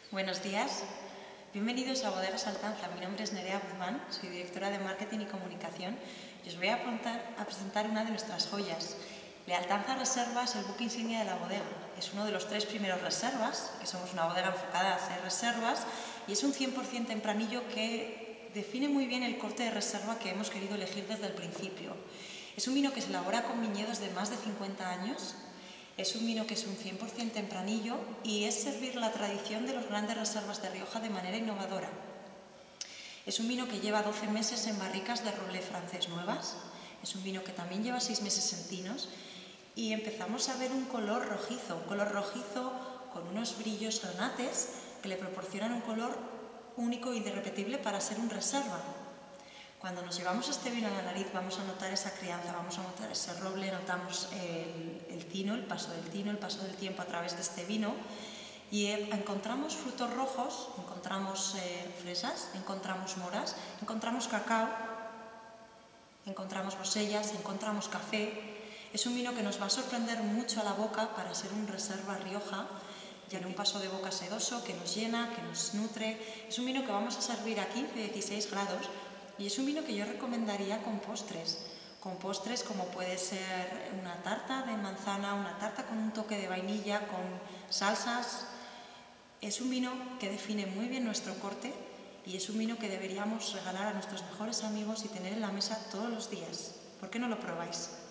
Buenos días, bienvenidos a Bodegas Altanza. Mi nombre es Nerea Guzmán, soy directora de Marketing y Comunicación y os voy a presentar una de nuestras joyas. Altanza Reserva es el buque insignia de la bodega. Es uno de los 3 primeros reservas, que somos una bodega enfocada a hacer reservas, y es un 100% tempranillo que define muy bien el corte de reserva que hemos querido elegir desde el principio. Es un vino que se elabora con viñedos de más de 50 años. Es un vino que es un 100% tempranillo y es servir la tradición de las grandes reservas de Rioja de manera innovadora. Es un vino que lleva 12 meses en barricas de roble francés nuevas. Es un vino que también lleva 6 meses en tinos y empezamos a ver un color rojizo con unos brillos granates que le proporcionan un color único y irrepetible para ser un reserva. Cuando nos llevamos este vino a la nariz vamos a notar esa crianza, vamos a notar ese roble, notamos el tino, el paso del tiempo a través de este vino y encontramos frutos rojos, encontramos fresas, encontramos moras, encontramos cacao, encontramos grosellas, encontramos café. Es un vino que nos va a sorprender mucho a la boca para ser un reserva Rioja. Tiene un paso de boca sedoso que nos llena, que nos nutre. Es un vino que vamos a servir a 15-16 grados. Y es un vino que yo recomendaría con postres como puede ser una tarta de manzana, una tarta con un toque de vainilla, con salsas. Es un vino que define muy bien nuestro corte y es un vino que deberíamos regalar a nuestros mejores amigos y tener en la mesa todos los días. ¿Por qué no lo probáis?